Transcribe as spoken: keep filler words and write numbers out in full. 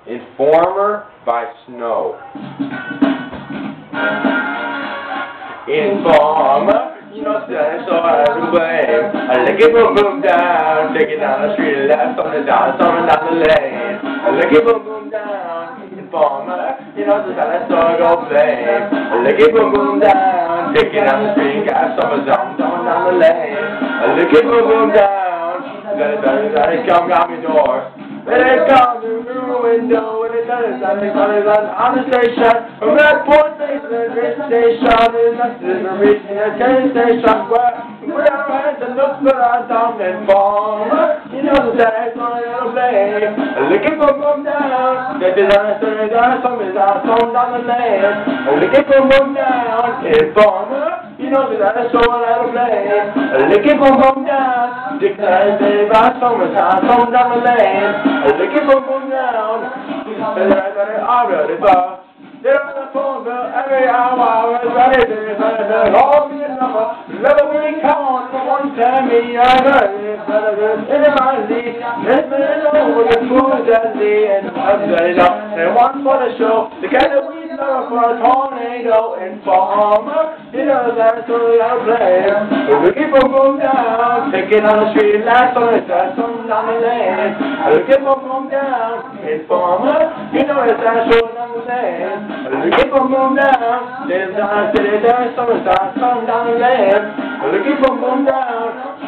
Informer by Snow. Informer, you know, I saw everywhere. I lick it boom boom down, take it down the street, left, something down, something down the lane. I lick it boom boom down, informer, you know, I saw go play. I lick it boom boom down, take it down the street, got something down, something down the lane. I lick it boom boom down, let it, let it, let it come out my door. Let it come through the window, and it does, and it does, on the station, from that point station, the train station, and that's the reason the train station, where we are at the look for our dumb informer, you know that it's on a little plane, looking for boom down, that is on a certain down, some is out, some down the lane, looking for boom down, informer, you know that it's on a little plane, looking for boom down, declares they buy some is out, some down the lane. I look at boom boom down, and I got it already far. They're on the phone bill every hour, I was ready to defend it. Call me a number, never be calling for one time, me, I got it, better than in my league. Let's let it over the food that lead, and I'm ready up. And one for the show, the kind that we love for a tornado informer. You know that's what we gotta play. We keep boom boom down, take it on the street, last on the side, some down the lane. We keep boom boom down, informer. You know it's that show down the lane. We keep boom boom down, there's down the city, there's some side, some down the lane. We keep boom boom down.